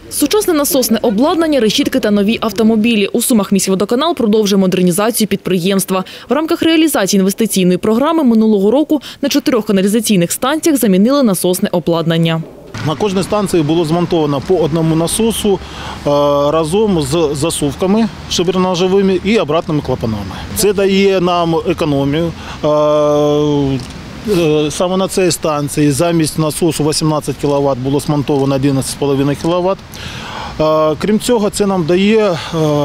Сучасне насосне обладнання, решітки та нові автомобілі. У Сумах міськводоканал продовжує модернізацію підприємства. В рамках реалізації інвестиційної програми минулого року на 4 каналізаційних станціях замінили насосне обладнання. На кожній станції було змонтовано по одному насосу разом з засувками шиберно-ножовими і обратними клапанами. Це дає нам економію. Саме на цій станції замість насосу 18 кВт було змонтовано 11,5 кВт. Крім цього, це нам дає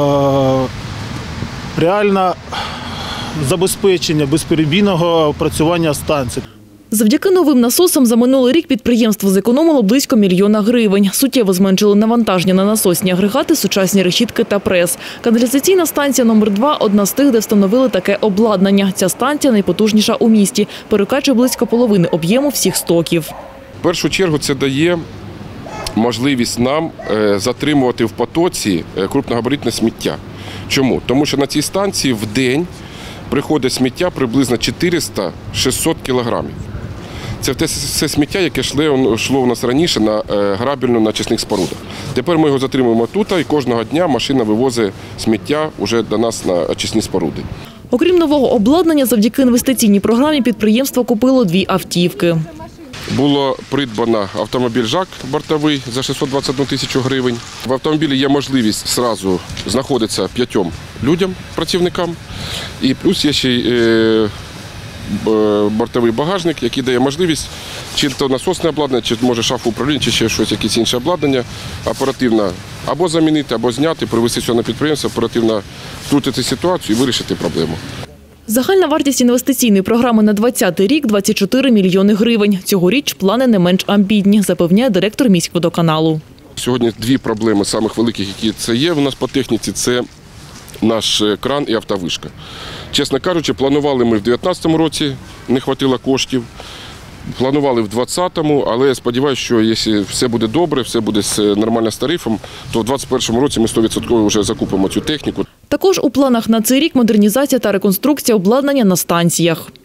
реальне забезпечення безперебійного працювання станції. Завдяки новим насосам за минулий рік підприємство зекономило близько 1 мільйона гривень. Суттєво зменшили навантаження на насосні агрегати, сучасні решітки та прес. Каналізаційна станція номер 2 – одна з тих, де встановили таке обладнання. Ця станція найпотужніша у місті. Перекачує близько половини об'єму всіх стоків. В першу чергу це дає можливість нам затримувати в потоці крупногабаритне сміття. Чому? Тому що на цій станції в день приходить сміття приблизно 400-600 кілограмів. Це все сміття, яке йшло у нас раніше на грабельну на очисних спорудах. Тепер ми його затримуємо тут, і кожного дня машина вивозить сміття вже до нас на очисні споруди. Окрім нового обладнання, завдяки інвестиційній програмі підприємство купило 2 автівки. Було придбано автомобіль «Жак» бортовий за 621 тисячу гривень. В автомобілі є можливість одразу знаходитися 5 людям, працівникам. І плюс є ще й бортовий багажник, який дає можливість чи то насосне обладнання, чи може шафу управління, чи ще щось, якесь інше обладнання оперативно або замінити, або зняти, привезти сюди на підприємство, оперативно втрутити ситуацію і вирішити проблему. Загальна вартість інвестиційної програми на 2020 рік – 24 мільйони гривень. Цьогоріч плани не менш амбітні, запевняє директор міськводоканалу. Сьогодні 2 проблеми самих великих, які це є у нас по техніці, це наш кран і автовишка. Чесно кажучи, планували ми в 2019 році, не вистачило коштів. Планували в 2020-му, але я сподіваюся, що якщо все буде добре, все буде нормально з тарифом, то в 2021 році ми 100% вже закупимо цю техніку. Також у планах на цей рік модернізація та реконструкція обладнання на станціях.